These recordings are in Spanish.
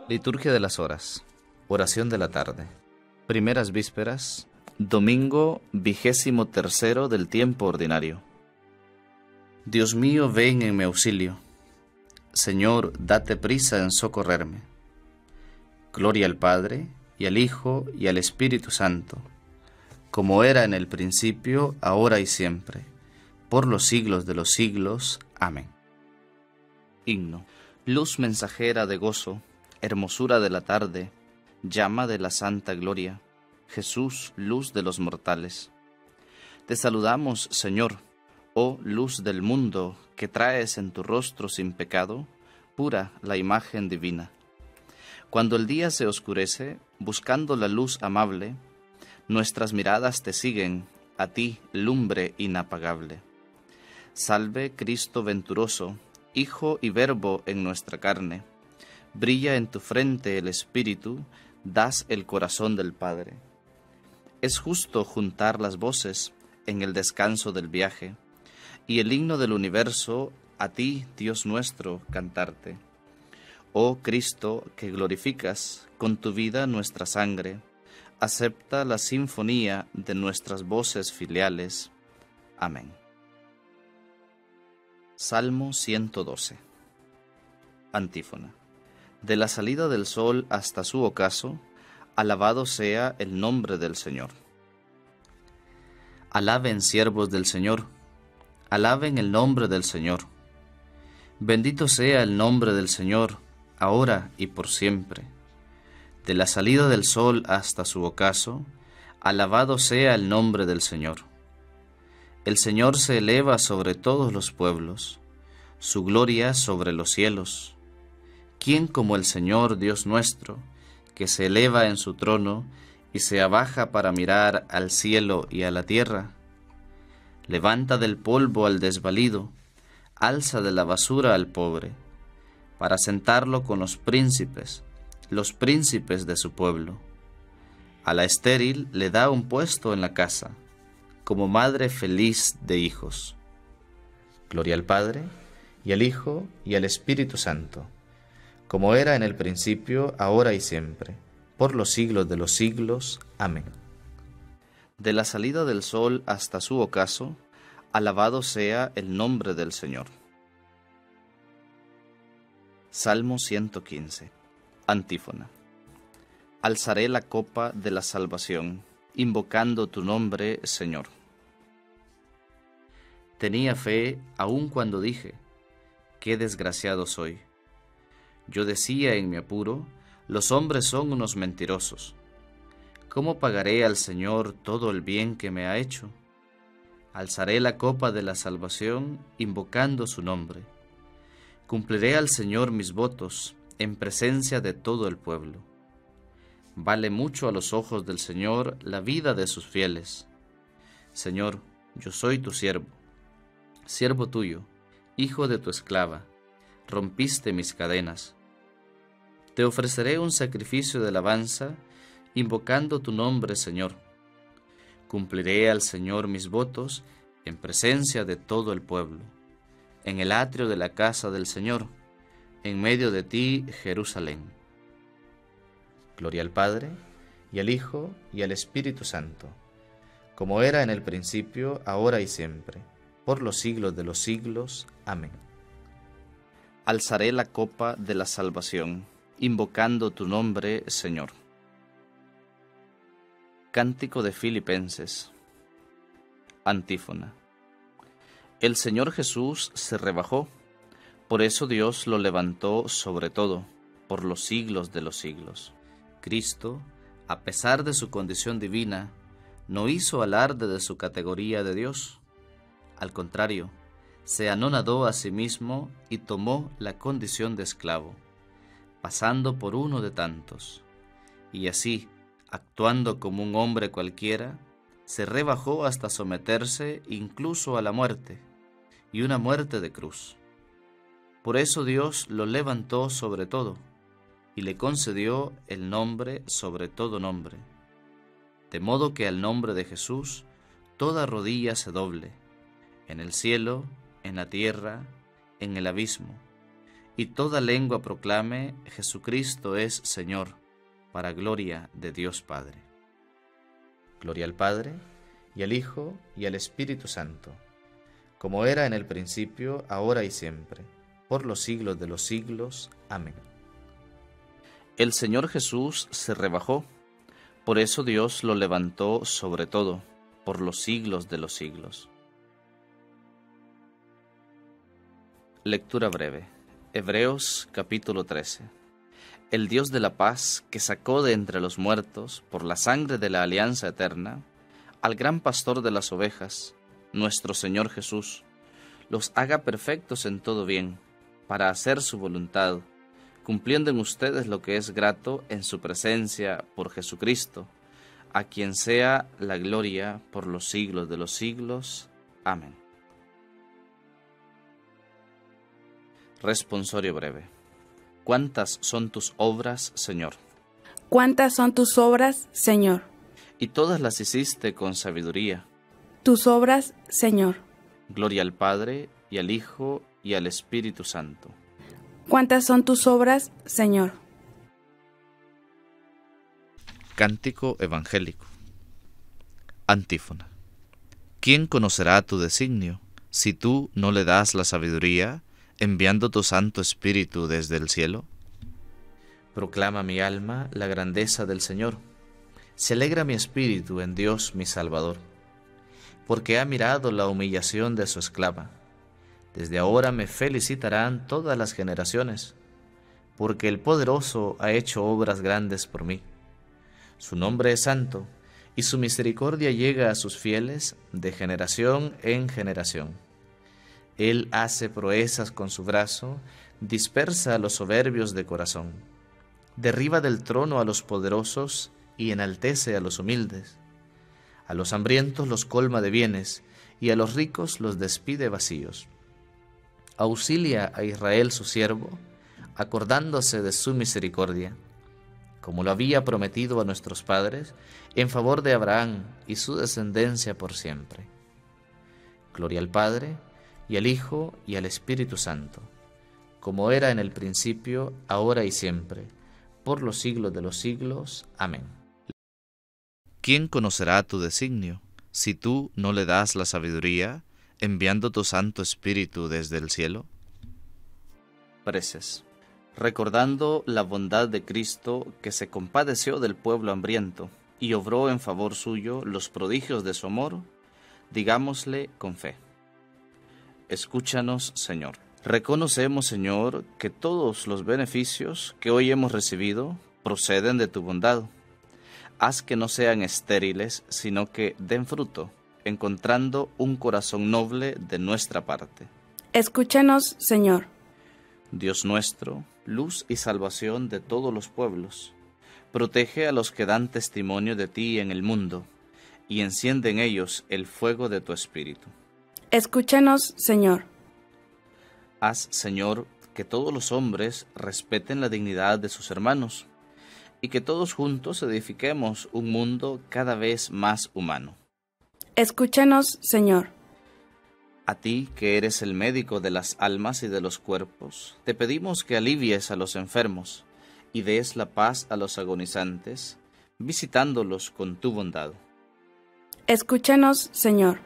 Liturgia de las horas. Oración de la tarde. Primeras vísperas. Domingo 23 del tiempo ordinario. Dios mío, ven en mi auxilio. Señor, date prisa en socorrerme. Gloria al Padre, y al Hijo, y al Espíritu Santo, como era en el principio, ahora y siempre, por los siglos de los siglos. Amén. Himno. Luz mensajera de gozo, hermosura de la tarde, llama de la santa gloria, Jesús, luz de los mortales. Te saludamos, Señor, oh luz del mundo, que traes en tu rostro sin pecado, pura la imagen divina. Cuando el día se oscurece, buscando la luz amable, nuestras miradas te siguen, a ti, lumbre inapagable. Salve, Cristo venturoso, Hijo y Verbo en nuestra carne. Brilla en tu frente el Espíritu, das el corazón del Padre. Es justo juntar las voces en el descanso del viaje, y el himno del universo, a ti, Dios nuestro, cantarte. Oh Cristo, que glorificas con tu vida nuestra sangre, acepta la sinfonía de nuestras voces filiales. Amén. Salmo 112. Antífona. De la salida del sol hasta su ocaso, alabado sea el nombre del Señor. Alaben siervos del Señor, alaben el nombre del Señor. Bendito sea el nombre del Señor, ahora y por siempre. De la salida del sol hasta su ocaso, alabado sea el nombre del Señor. El Señor se eleva sobre todos los pueblos, su gloria sobre los cielos. ¿Quién como el Señor Dios nuestro, que se eleva en su trono y se abaja para mirar al cielo y a la tierra? Levanta del polvo al desvalido, alza de la basura al pobre, para sentarlo con los príncipes de su pueblo. A la estéril le da un puesto en la casa, como madre feliz de hijos. Gloria al Padre, y al Hijo, y al Espíritu Santo, como era en el principio, ahora y siempre, por los siglos de los siglos. Amén. De la salida del sol hasta su ocaso, alabado sea el nombre del Señor. Salmo 115. Antífona. Alzaré la copa de la salvación, invocando tu nombre, Señor. Tenía fe aun cuando dije, qué desgraciado soy. Yo decía en mi apuro, los hombres son unos mentirosos. ¿Cómo pagaré al Señor todo el bien que me ha hecho? Alzaré la copa de la salvación, invocando su nombre. Cumpliré al Señor mis votos, en presencia de todo el pueblo. Vale mucho a los ojos del Señor la vida de sus fieles. Señor, yo soy tu siervo, siervo tuyo, hijo de tu esclava. Rompiste mis cadenas. Te ofreceré un sacrificio de alabanza, invocando tu nombre, Señor. Cumpliré al Señor mis votos en presencia de todo el pueblo, en el atrio de la casa del Señor, en medio de ti, Jerusalén. Gloria al Padre, y al Hijo, y al Espíritu Santo, como era en el principio, ahora y siempre, por los siglos de los siglos. Amén. Alzaré la copa de la salvación, invocando tu nombre, Señor. Cántico de Filipenses. Antífona. El Señor Jesús se rebajó, por eso Dios lo levantó sobre todo, por los siglos de los siglos. Cristo, a pesar de su condición divina, no hizo alarde de su categoría de Dios. Al contrario, se anonadó a sí mismo y tomó la condición de esclavo, pasando por uno de tantos. Y así, actuando como un hombre cualquiera, se rebajó hasta someterse incluso a la muerte, y una muerte de cruz. Por eso Dios lo levantó sobre todo, y le concedió el nombre sobre todo nombre, de modo que al nombre de Jesús toda rodilla se doble, en el cielo, en la tierra, en el abismo, y toda lengua proclame: Jesucristo es Señor, para gloria de Dios Padre. Gloria al Padre, y al Hijo, y al Espíritu Santo, como era en el principio, ahora y siempre, por los siglos de los siglos. Amén. El Señor Jesús se rebajó, por eso Dios lo levantó sobre todo, por los siglos de los siglos. Lectura breve. Hebreos capítulo 13. El Dios de la paz, que sacó de entre los muertos, por la sangre de la alianza eterna, al gran pastor de las ovejas, nuestro Señor Jesús, los haga perfectos en todo bien, para hacer su voluntad, cumpliendo en ustedes lo que es grato en su presencia por Jesucristo, a quien sea la gloria por los siglos de los siglos. Amén. Responsorio breve. ¿Cuántas son tus obras, Señor? ¿Cuántas son tus obras, Señor? Y todas las hiciste con sabiduría. Tus obras, Señor. Gloria al Padre, y al Hijo, y al Espíritu Santo. ¿Cuántas son tus obras, Señor? Cántico evangélico. Antífona. ¿Quién conocerá tu designio, si tú no le das la sabiduría, enviando tu Santo Espíritu desde el cielo? Proclama mi alma la grandeza del Señor. Se alegra mi espíritu en Dios mi Salvador, porque ha mirado la humillación de su esclava. Desde ahora me felicitarán todas las generaciones, porque el Poderoso ha hecho obras grandes por mí. Su nombre es santo, y su misericordia llega a sus fieles de generación en generación. Él hace proezas con su brazo, dispersa a los soberbios de corazón. Derriba del trono a los poderosos y enaltece a los humildes. A los hambrientos los colma de bienes, y a los ricos los despide vacíos. Auxilia a Israel su siervo, acordándose de su misericordia, como lo había prometido a nuestros padres, en favor de Abraham y su descendencia por siempre. Gloria al Padre, y al Hijo, y al Espíritu Santo, como era en el principio, ahora y siempre, por los siglos de los siglos. Amén. ¿Quién conocerá tu designio, si tú no le das la sabiduría, enviando tu Santo Espíritu desde el cielo? Preces. Recordando la bondad de Cristo, que se compadeció del pueblo hambriento, y obró en favor suyo los prodigios de su amor, digámosle con fe: escúchanos, Señor. Reconocemos, Señor, que todos los beneficios que hoy hemos recibido proceden de tu bondad. Haz que no sean estériles, sino que den fruto, encontrando un corazón noble de nuestra parte. Escúchanos, Señor. Dios nuestro, luz y salvación de todos los pueblos, protege a los que dan testimonio de ti en el mundo, y enciende en ellos el fuego de tu Espíritu. Escúchanos, Señor. Haz, Señor, que todos los hombres respeten la dignidad de sus hermanos, y que todos juntos edifiquemos un mundo cada vez más humano. Escúchanos, Señor. A ti, que eres el médico de las almas y de los cuerpos, te pedimos que alivies a los enfermos y des la paz a los agonizantes, visitándolos con tu bondad. Escúchanos, Señor.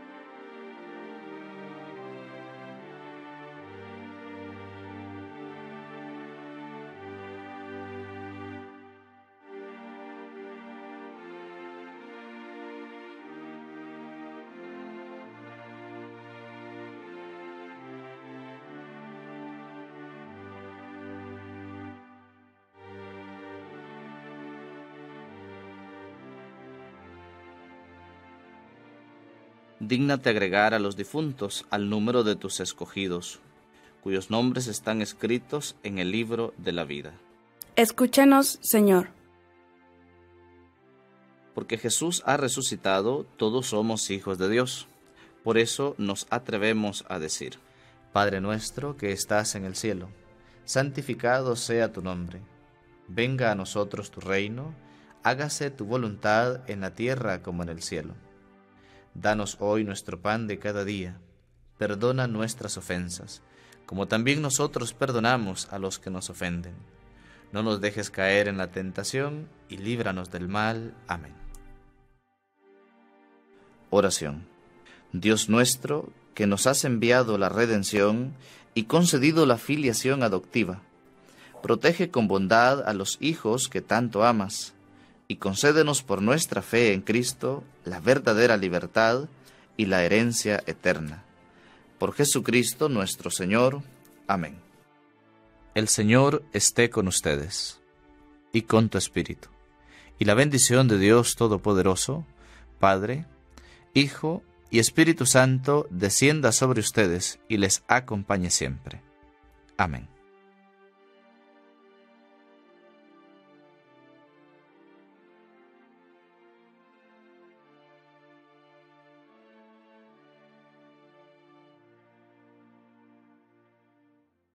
Dígnate agregar a los difuntos al número de tus escogidos, cuyos nombres están escritos en el libro de la vida. Escúchanos, Señor. Porque Jesús ha resucitado, todos somos hijos de Dios. Por eso nos atrevemos a decir: Padre nuestro que estás en el cielo, santificado sea tu nombre. Venga a nosotros tu reino, hágase tu voluntad en la tierra como en el cielo. Danos hoy nuestro pan de cada día. perdona nuestras ofensas, como también nosotros perdonamos a los que nos ofenden. No nos dejes caer en la tentación y líbranos del mal. Amén. Oración. Dios nuestro, que nos has enviado la redención y concedido la filiación adoptiva, protege con bondad a los hijos que tanto amas, y concédenos por nuestra fe en Cristo la verdadera libertad y la herencia eterna. Por Jesucristo nuestro Señor. Amén. El Señor esté con ustedes, y con tu espíritu, y la bendición de Dios Todopoderoso, Padre, Hijo y Espíritu Santo, descienda sobre ustedes y les acompañe siempre. Amén.